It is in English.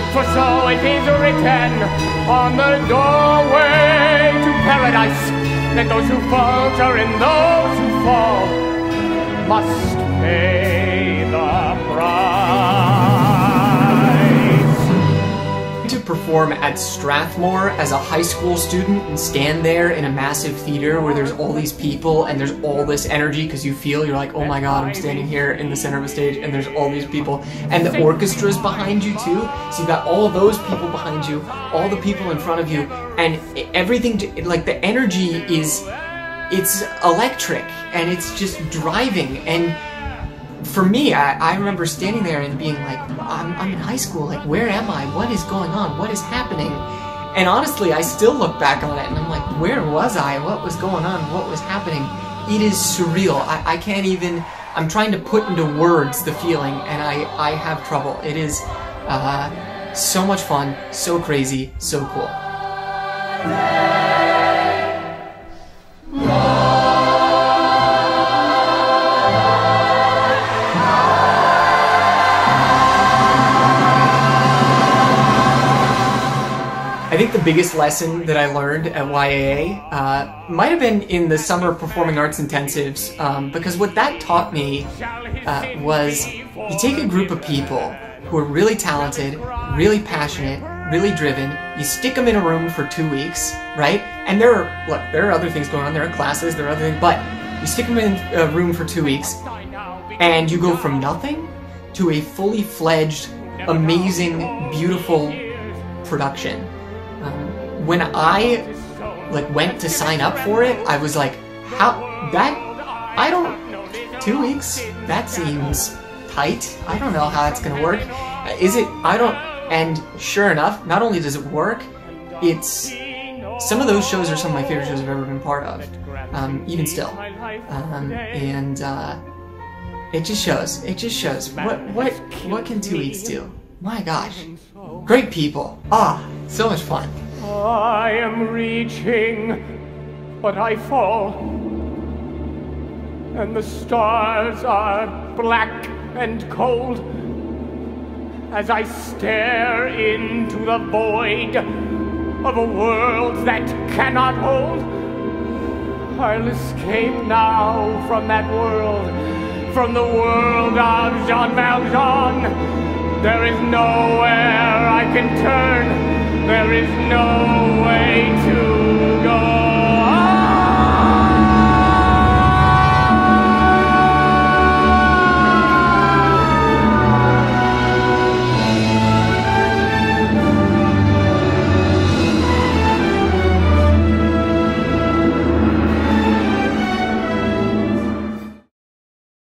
For so it is written on the doorway to paradise, that those who falter and those who fall must pay the price. To perform at Strathmore as a high school student and stand there in a massive theater where there's all these people and there's all this energy, because you're like, oh my god, I'm standing here in the center of a stage and there's all these people, and the orchestra's behind you too, so you've got all of those people behind you, all the people in front of you, and everything, like the energy it's electric and it's just driving. And for me, I remember standing there and being like, I'm in high school, like, where am I? What is going on? What is happening? And honestly, I still look back on it and I'm like, where was I? What was going on? What was happening? It is surreal. I can't even, I'm trying to put into words the feeling, and I have trouble. It is so much fun, so crazy, so cool. I think the biggest lesson that I learned at YAA might have been in the summer performing arts intensives, because what that taught me was you take a group of people who are really talented, really passionate, really driven, you stick them in a room for 2 weeks, right? And there are other things going on, there are classes, there are other things, but you stick them in a room for 2 weeks and you go from nothing to a fully fledged, amazing, beautiful production. When I went to sign up for it, I was like, 2 weeks? That seems tight. I don't know how that's gonna work. And sure enough, not only does it work, some of those shows are some of my favorite shows I've ever been part of, even still. It just shows. What can 2 weeks do? My gosh. Great people. So much fun. I am reaching, but I fall, and the stars are black and cold as I stare into the void of a world that cannot hold. I'll escape now from that world, from the world of Jean Valjean. There is nowhere I can turn. There is no way to